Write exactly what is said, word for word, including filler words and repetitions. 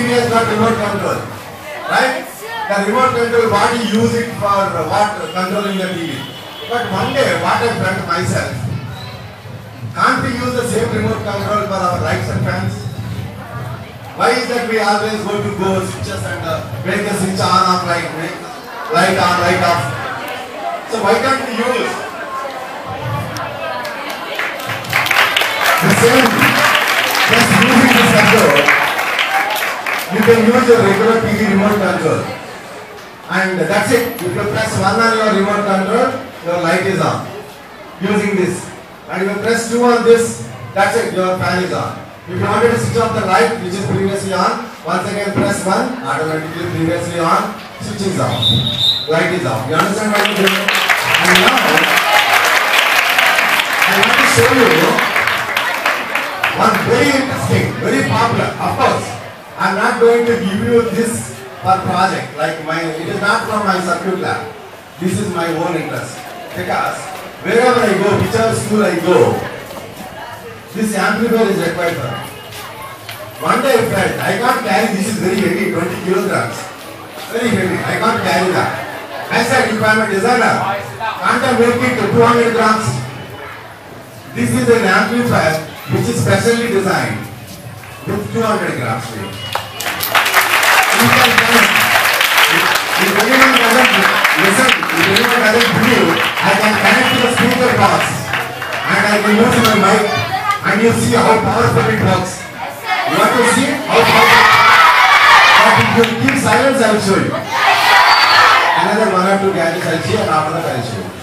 has got remote control, right? The remote control, what you use it for, uh, what controlling the T V. But one day, what I felt myself, can't we use the same remote control for our lights and fans? Why is that we always go to go switches and uh, make the switch on off, like make light on, light off? So why can't we use the same, just using this control, you can use your regular T V remote control. And that's it. If you press one on your remote control, your light is on. Using this. And if you press two on this, that's it, your fan is on. If you wanted to switch off the light, which is previously on, once again press one, automatically previously on, switch is off. Light is off. You understand what I'm doing? And now, I want to show you one very interesting, very popular. Of course, I'm not going to give you this for project, like my, it is not from my circuit lab. This is my own interest. Because wherever I go, whichever school I go, this amplifier is required for me. One day I felt, I can't carry, this is very heavy, twenty kilograms. Very heavy, I can't carry that. I said, if I am a designer, can't I make it to two hundred grams? This is an amplifier which is specially designed with two hundred grams weight. You can connect. If anyone doesn't listen, if anyone doesn't believe, I can connect to the speaker box and I can use my mic and you see how powerful it works. You want to see how powerful? But if you keep silence, I will show you. Another one or two gadgets I will see and after that I will show you.